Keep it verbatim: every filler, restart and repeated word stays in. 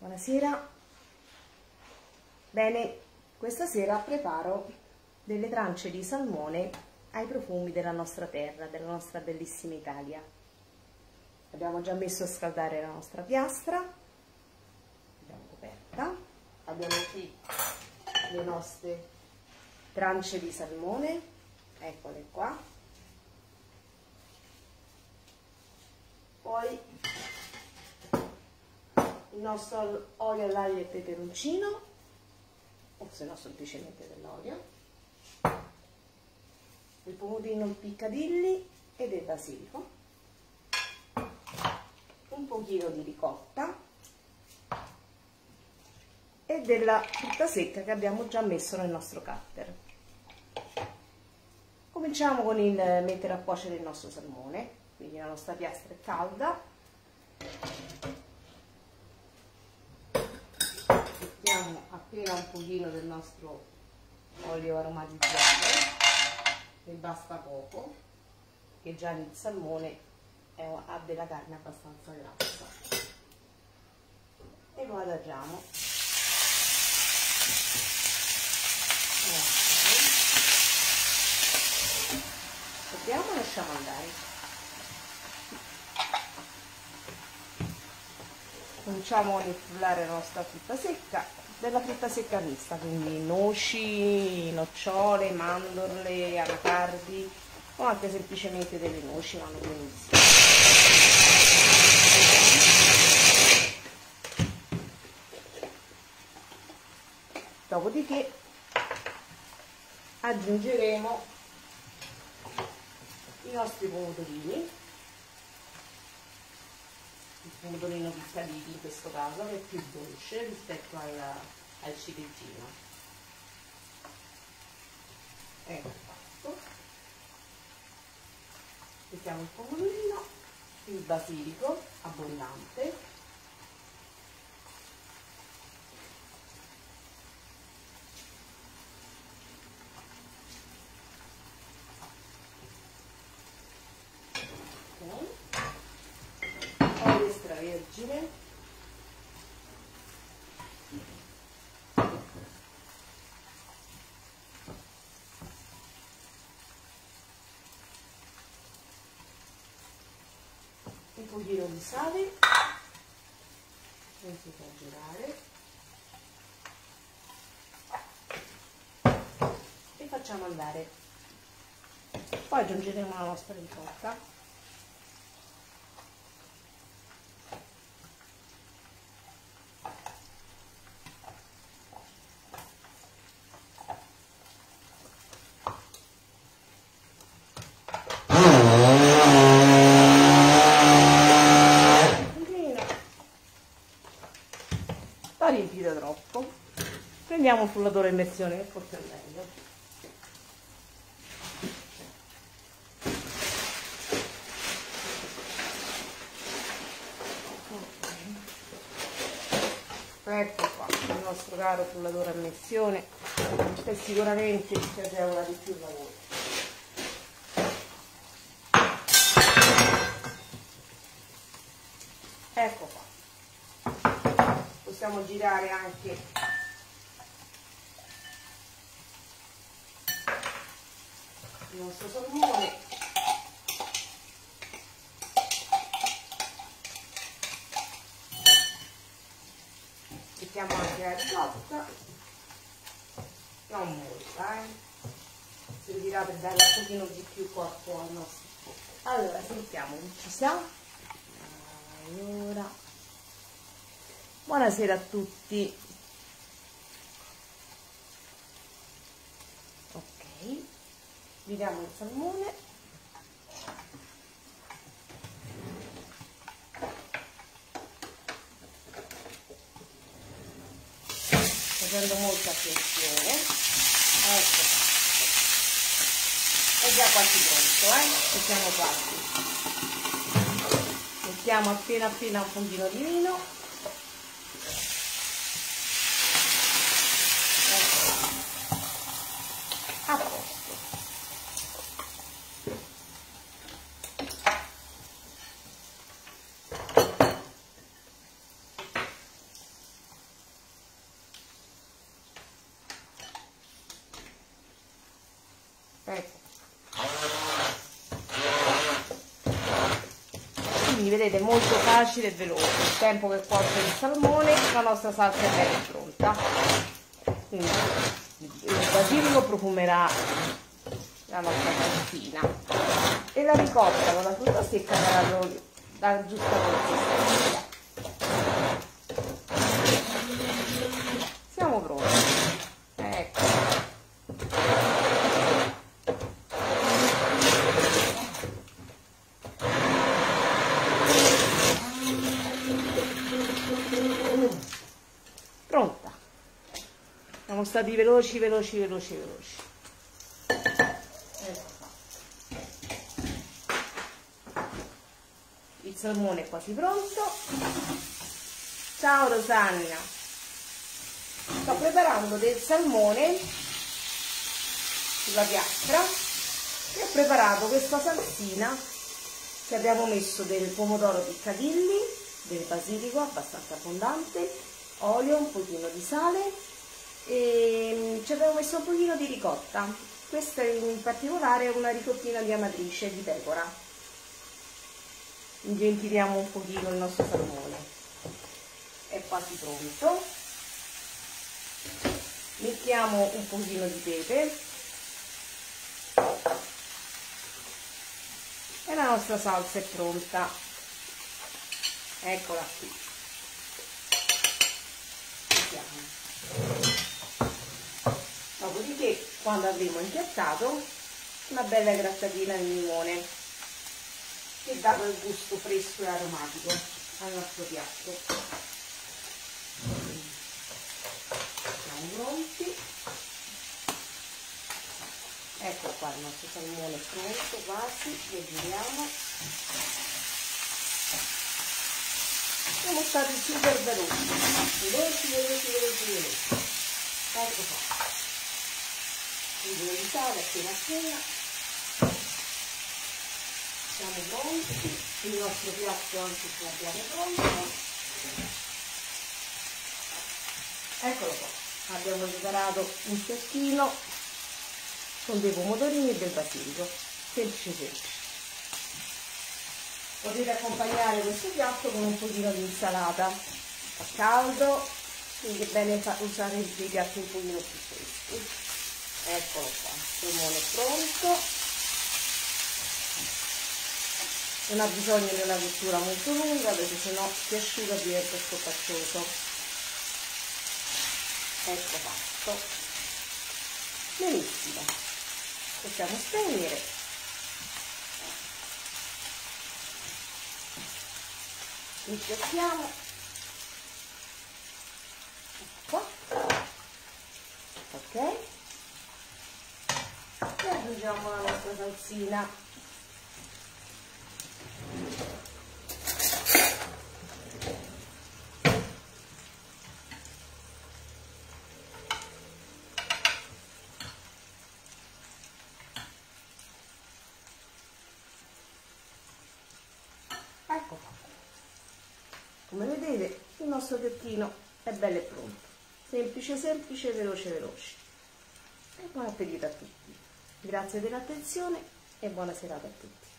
Buonasera. Bene, questa sera preparo delle trance di salmone ai profumi della nostra terra, della nostra bellissima Italia. Abbiamo già messo a scaldare la nostra piastra, l'abbiamo coperta, abbiamo qui le nostre trance di salmone, eccole qua. Poi il nostro olio all'aglio e peperoncino, o se no semplicemente dell'olio, il pomodorino piccadilli e del basilico, un pochino di ricotta e della frutta secca che abbiamo già messo nel nostro cutter. Cominciamo con il mettere a cuocere il nostro salmone, quindi la nostra piastra è calda. Mettiamo appena un pochino del nostro olio aromatizzato, ne basta poco, che già il salmone è, ha della carne abbastanza grassa, e lo adagiamo. Vediamo e lasciamo andare. Cominciamo a frullare la nostra frutta secca, della frutta secca mista, quindi noci, nocciole, mandorle, anacardi o anche semplicemente delle noci, vanno benissimo. Dopodiché aggiungeremo i nostri pomodorini, il pomodorino piccadilli in questo caso, che è più dolce rispetto al, al ciliegino. Ecco fatto. Mettiamo il pomodorino, il basilico abbondante, olio extravergine, un pochino di sale, non si fa girare, e facciamo andare. Poi aggiungeremo la nostra ricotta. La riempite troppo, prendiamo un frullatore a immersione che forse è meglio. Ecco qua il nostro caro frullatore a immersione, che sicuramente ci agevola di più il lavoro. Ecco qua. Possiamo girare anche il nostro salmone. Mettiamo anche la ricotta, non molta, eh? Servirà per dare un pochino di più corpo al nostro fuoco. Allora, sentiamo che ci sa. Allora, buonasera a tutti. Ok, vediamo il salmone. Facendo molta attenzione. Ecco, è già quasi pronto, eh? Ci siamo quasi. Mettiamo appena appena un pochino di vino. Ecco. A posto. quindi vedete, molto facile e veloce. Il tempo che cuoce il salmone, la nostra salsa è bella pronta. Quindi il basilico profumerà la nostra salsina e la ricotta con la frutta secca darà la giusta consistenza. Siamo pronti. Ecco. Pronta. Siamo stati veloci, veloci, veloci, veloci. Ecco qua. Il salmone è quasi pronto. Ciao Rosanna. Sto preparando del salmone sulla piastra e ho preparato questa salsina che abbiamo messo del pomodoro piccadilli, del basilico abbastanza abbondante, olio, un pochino di sale e ci abbiamo messo un pochino di ricotta. Questa in particolare è una ricottina di amatrice di pecora. Ingentiliamo un pochino il nostro salmone. È quasi pronto. Mettiamo un pochino di pepe e la nostra salsa è pronta. Eccola qui. Dopodiché, quando avremo impiattato, una bella grattatina di limone che dà quel gusto fresco e aromatico al nostro piatto. Siamo pronti. Ecco qua il nostro salmone pronto, quasi, lo giriamo. Siamo stati super veloci, veloci, veloci, veloci, veloci. Ecco qua. Un po' di sale appena appena. Siamo pronti, il nostro piatto anche ce l'abbiamo pronto. Eccolo qua, abbiamo preparato un piattino con dei pomodorini e del basilico, semplice semplice. Potete accompagnare questo piatto con un pochino di insalata a caldo, quindi è bene usare dei piatti un pochino più freschi. Eccolo qua, il salmone è pronto. Non ha bisogno di una cottura molto lunga perché sennò si asciuga e diventa scoppacioso. Ecco fatto. Benissimo. Possiamo spegnere. Impiattiamo. Ecco qua. Ok. E aggiungiamo la nostra salsina. Ecco qua. Come vedete il nostro piattino è bello e pronto. Semplice, semplice, veloce, veloce. E buon appetito a tutti. Grazie dell'attenzione e buona serata a tutti.